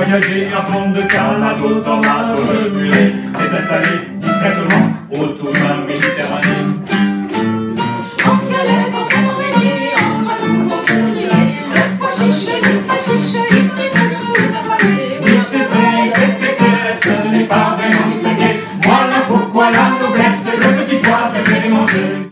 voyager à fond de canot dans la reculée, s'est installé discrètement autour de la Méditerranée. En galette, en compagnie, en amour, en souliers, le pas chiche, il préfère nous affaler. Oui, c'est vrai, cette pétesse n'est pas vraiment distinguée. Voilà pourquoi la noblesse, le petit pois préféré manger.